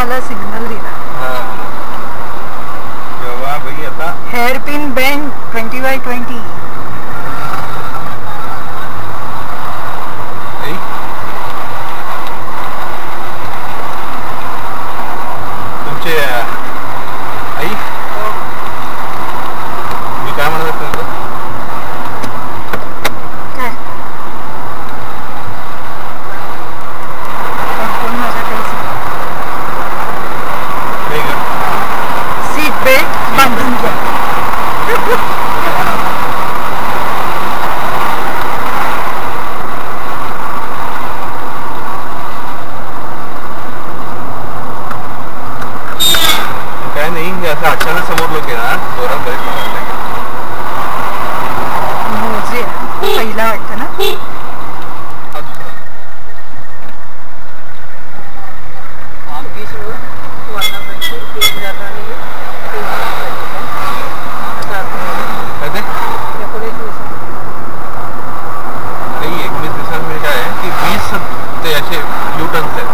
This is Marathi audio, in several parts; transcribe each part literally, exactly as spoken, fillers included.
मला सिग्नल दिला. Hairpin bend twenty by twenty. तुमचे आई मी काय म्हणत होतो काय कोण माझ्याकडे सीट बेल्ट बांधून घ्या. काय नाही असं अचानक समोर लोक आहे ना जोरात बरेच मोजे पहिला वाटतं ना. एकवीस दिवसांमध्ये काय आहे की वीस ते असे न्यूटन्स आहेत.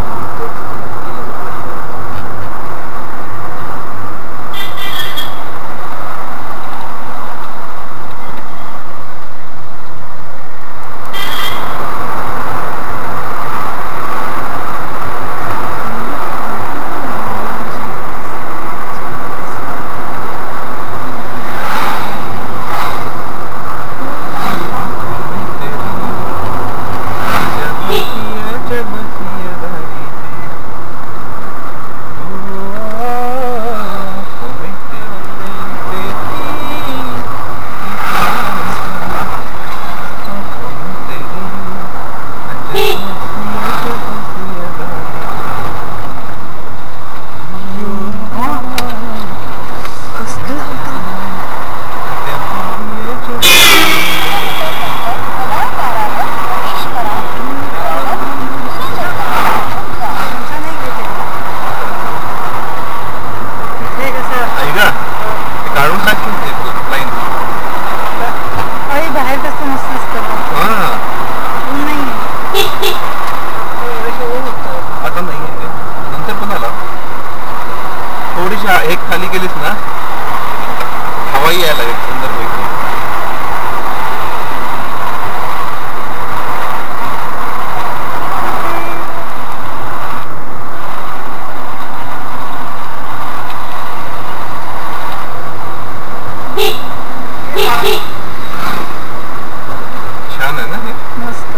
एक खाली गेलीस ना हवाई यायला लागेल सुंदर पैकी. छान आहे ना हे मस्त.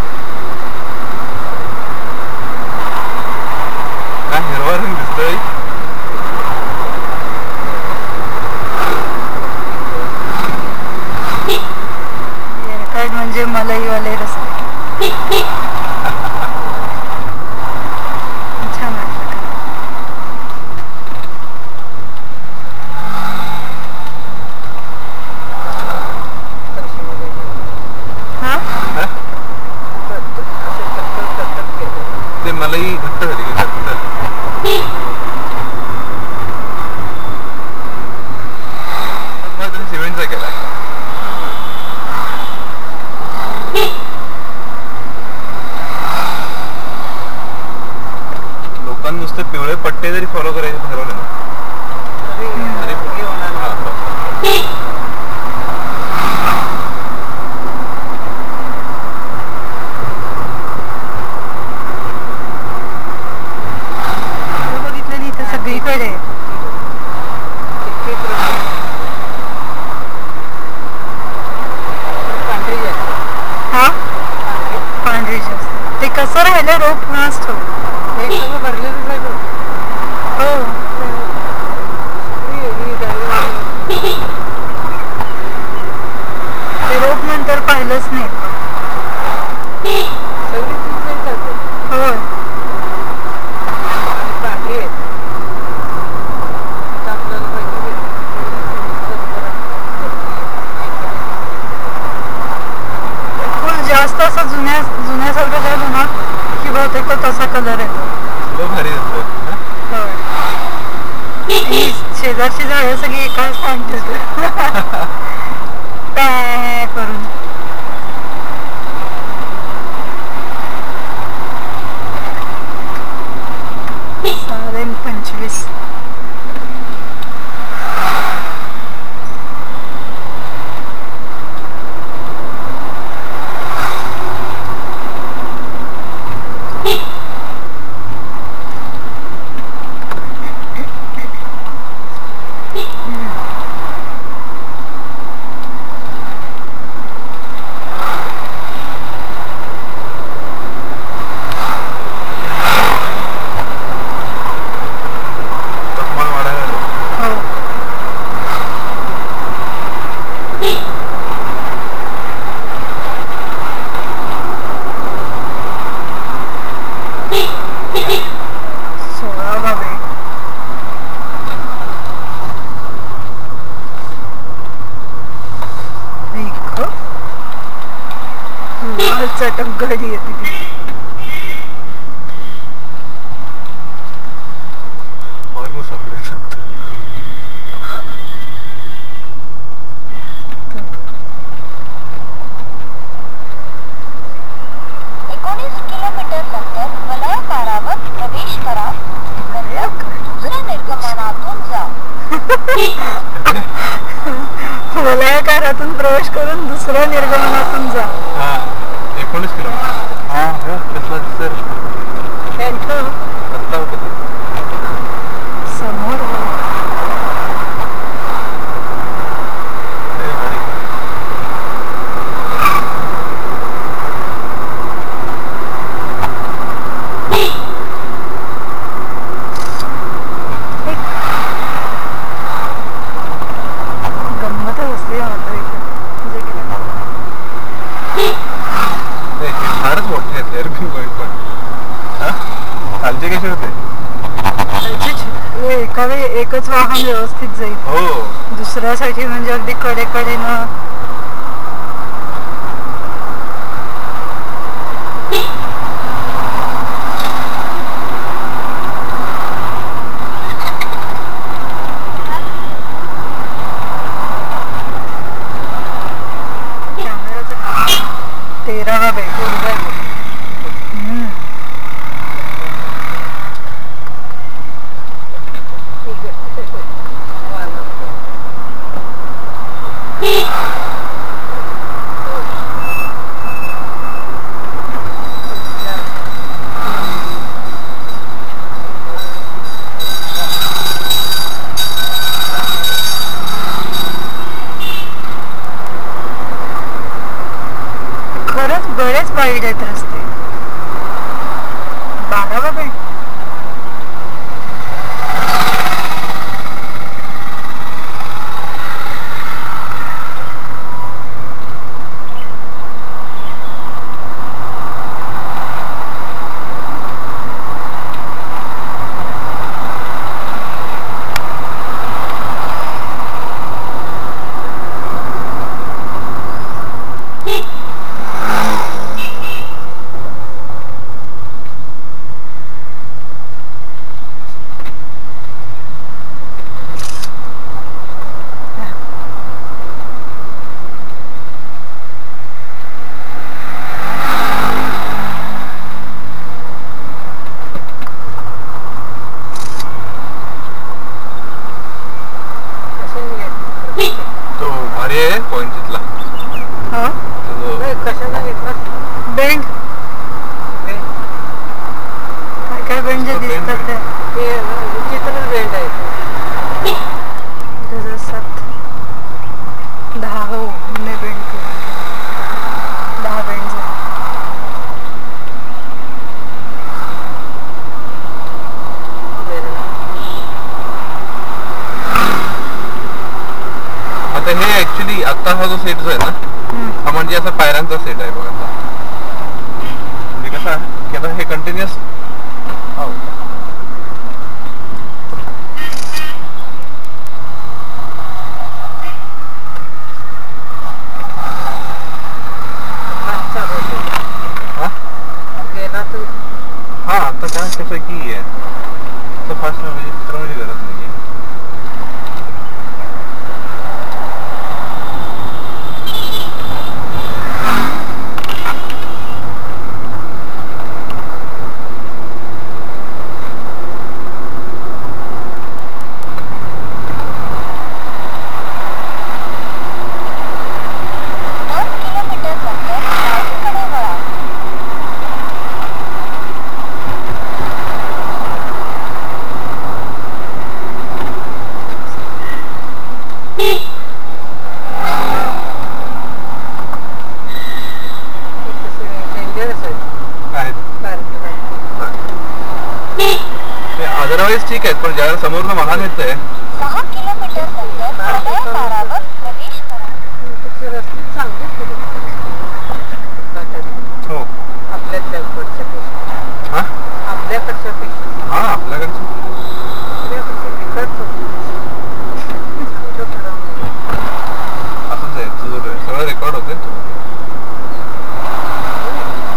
काय हिरवा रंग दिसतोय. म्हणजे मलाईवाले रस्ते छान वाटलं. हा ते मलाई घट्ट झाली की सिमेंटचा केला. लोकांनी नुसते पिवळे पट्टे जरी फॉलो करायचे ठरवले ना तरी बघितलं इथं सगळीकडे हा पांढरी जास्त. ते कसं राहिलं रोप नाच ठेव भरलेलं हो. ते रोप नंतर पाहिलंच नाही. हो फुल जास्त असं जुन्या जुन्यासारखं झालं ना की बहुतेक तसा कलर येतो. भारी दिसतो. शेजारची झाडं सगळी एकाच सांगते काय करून. टकाटक गाडी येते ती. ऑलमोस्ट आपल्या एकोणीस किलोमीटर नंतर वलयाकारावर प्रवेश करा. नंतर दुसऱ्या निर्गमनातून जा. वलयाकारातून प्रवेश करून दुसऱ्या निर्गमनातून जा. हा एकोणीस किलोमीटर. हा हो कसला सर रस्ता होता समोर खालचे कसे होते एका वेळी एकच वाहन व्यवस्थित जाईल. हो दुसऱ्यासाठी म्हणजे अगदी कडेकडेनं तेरावा बेट बरेच वाईट आहेत रस्ते. बारावा बेट पॉइंट तिथला कशाला घेतला बेंड काय काय बेंड जे दिसतात ते विचित्रच बेंड आहे. सात दहा हो ने बेंड दहा बेंड आता हे ऍक्च्युली आता हा जो सेट जो आहे ना हा म्हणजे असा पायऱ्यांचा सेट आहे बघा. म्हणजे कसा की आता हे कंटिन्युअस हा आता काय कसं की आहे फास्ट म्हणजे चित्र म्हणजे गरज नाही. अदरवाइज ठीक आहे पण ज्यावेळेला समोरनं वाहन येतंय सहा किलोमीटर नंतर वलयाकारावर प्रवेश करा. रस्ते चांगले हो आपल्याकडच्या पेक्षा हा आपल्याकडच्या पेक्षा हा आपल्याकडचं असंच आहे तुझं सगळं रेकॉर्ड होते.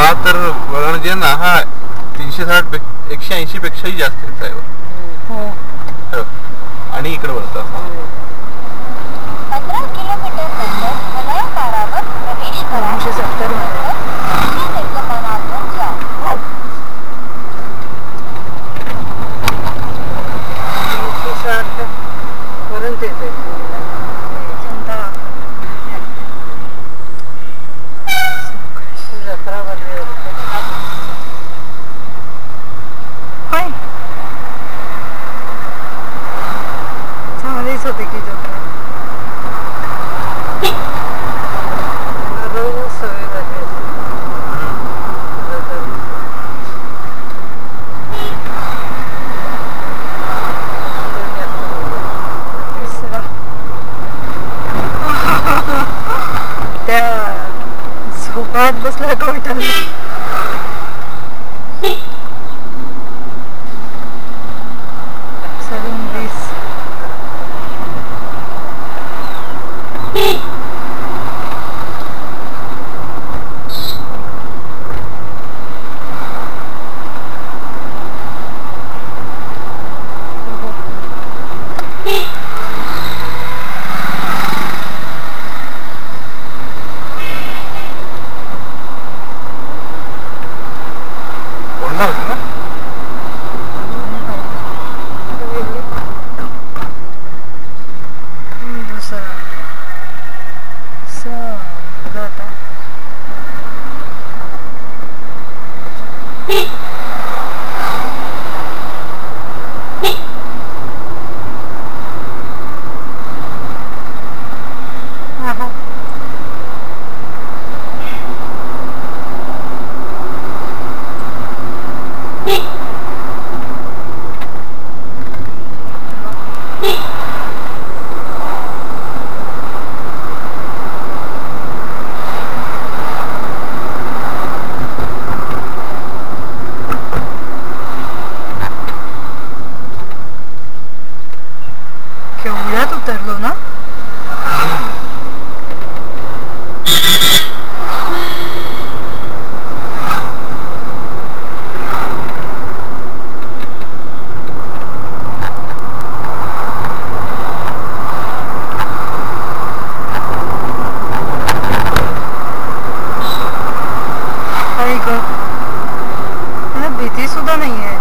हा तर वळण जे ना हा तीनशे साठ एकशे ऐंशी पेक्षाही जास्त आहे हो. आणि इकडे वळतं पंधरा किलोमीटर नंतर मला पारावर प्रवेश करा. दोनशे सत्तर निर्गमनातून जा. साठ पर्यंत येते जत्रा भरली होय चांगलीच होती की जत्रा रोज सवय झाली त्या झोपात बसला का विठाला सलून वीस केवढ्यात उतरलो ना भीती सुद्धा नाही आहे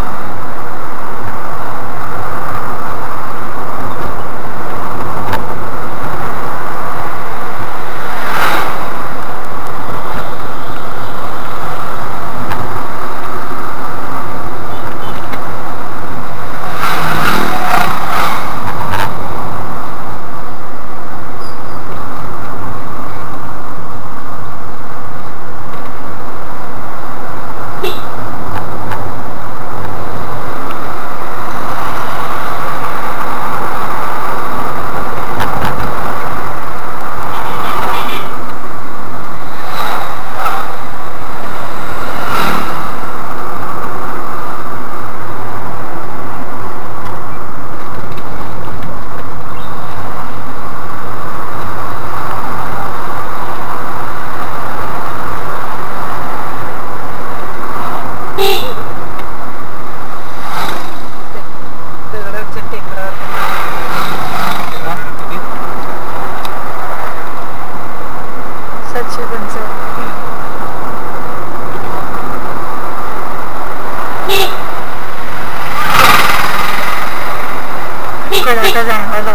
कडाका जाणवायला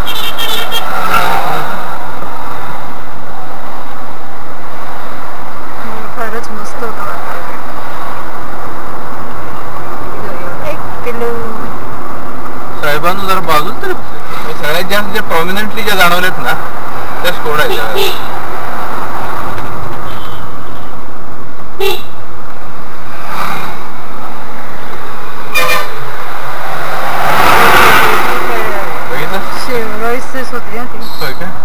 फारच मस्त होतं वातावरण. एक किलो साहेबांना जरा बाजून तरी सगळ्यात जास्त जे प्रॉमिनंटली ज्या जाणवलेत ना त्या स्कोडा आहेत. शेवरॉईसच होती ना ती. होय का?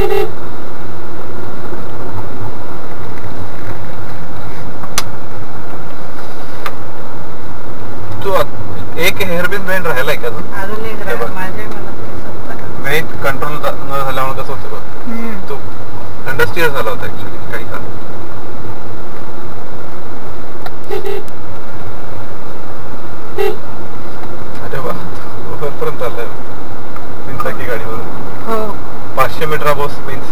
तू एक हेअरपिन बेंड राहिलाय का अजून? अजून एक हे बघ. राहिलं. माझे मला दिसत वेट कंट्रोल न झाल्यामुळे कसं होतं बघ. नाही. तो अंडरस्टिअर झाला होता ऍक्च्युली काही काळ. अरे वा वरपर्यंत आलाय तीन चाकी गाडीवरून. हो पाचशे मीटर बस मीन्स